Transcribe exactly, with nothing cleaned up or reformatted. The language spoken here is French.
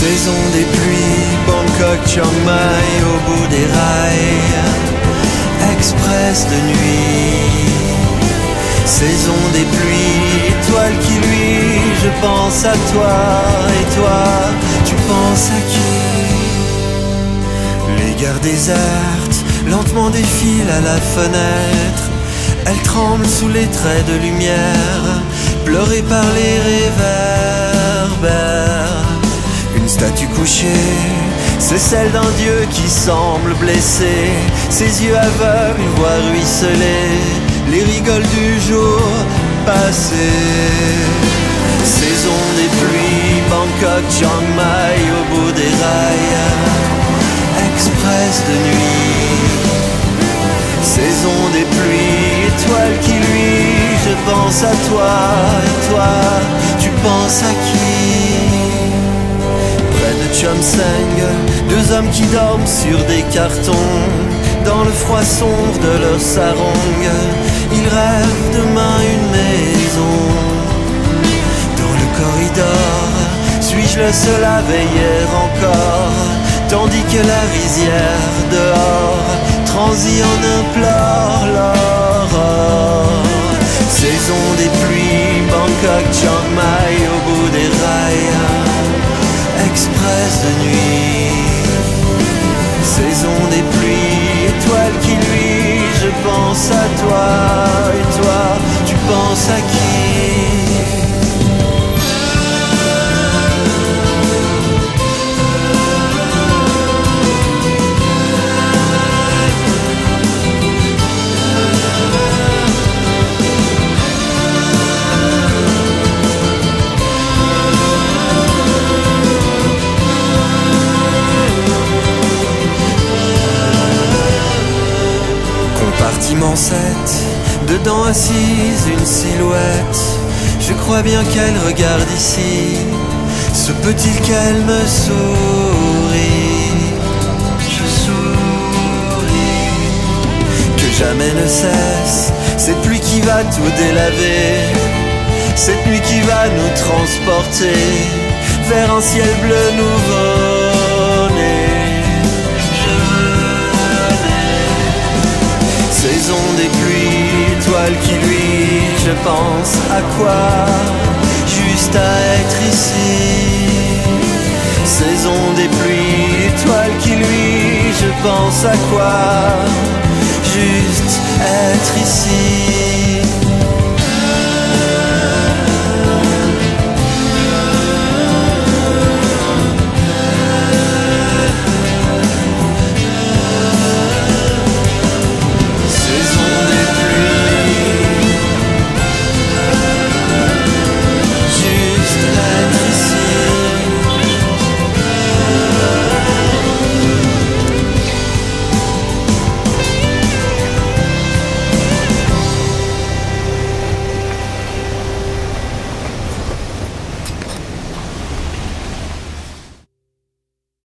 Saison des pluies, Bangkok, Chiang Mai, au bout des rails, express de nuit. Saison des pluies, étoile qui luit, je pense à toi, et toi, tu penses à qui? Les gares désertes, lentement défilent à la fenêtre. Elles tremblent sous les traits de lumière, pleurées par les réverbères. Une statue couchée, c'est celle d'un dieu qui semble blessé. Ses yeux aveugles voient ruisseler les rigoles du jour passé. Saison des pluies, Bangkok, Chiang Mai, au bout des rails, express de nuit. Saison des pluies, étoile qui luit, je pense à toi, et toi, tu penses à qui? Près de Chomseng, deux hommes qui dorment sur des cartons, dans le froid sombre de leur sarong, ils rêvent demain une maison. Dans le corridor, suis-je le seul à veiller encore, tandis que la rizière dehors transit en implore l'aurore. Saison des pluies, Bangkok, Chiang Mai, au bout des rails, express de nuit. Saison des pluies, étoile qui luit, je pense à toi, et toi, tu penses à qui? Compartiment sept, dedans assise une silhouette. Je crois bien qu'elle regarde ici, se peut-il qu'elle me sourie? Je souris. Que jamais ne cesse cette pluie qui va tout délaver, cette nuit qui va nous transporter vers un ciel bleu nouveau-né. Saison des pluies, étoile qui luit, je pense à quoi? Juste à être ici. Saison des pluies, étoile qui luit, je pense à quoi? Juste être ici.